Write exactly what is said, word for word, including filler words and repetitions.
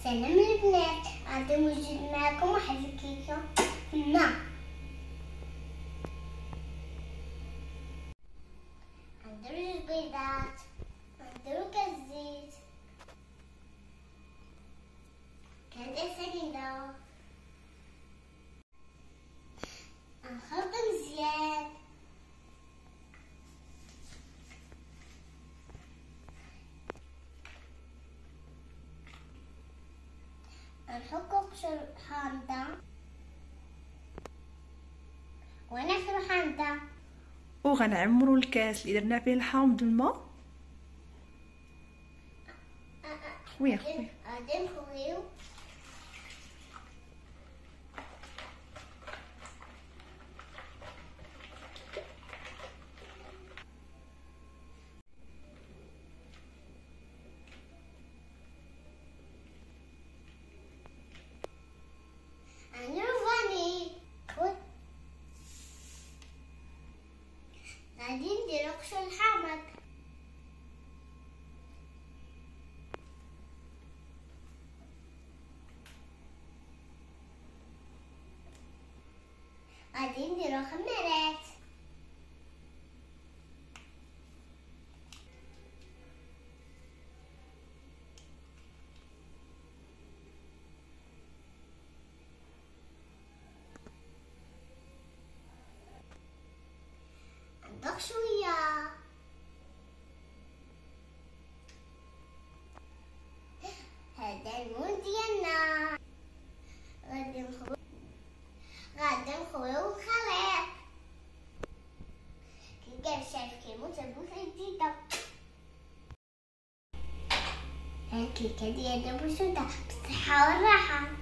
سلام البنات، غادي نوجد معكم واحد الكيكه في الماء. نديرو جوج بيضات، نديرو كاس زيت، كاس سنيده، نخلط مزيان، نحكو قشور حامضة ونخلو حامضة، وغنعمرو الكاس اللي درنا فيه الحامض بالماء. خويا خويا غادي نخويو غادي نديرو قشور الحامض، غادي نديرو خميرات، نضغ شويه، هذا المول ديالنا. غادي نخويو غادي نخويو الخليط كي كاع شايف كيموت بوسه جديده. الكيكه ديالنا بوسوده بالصحه والراحه.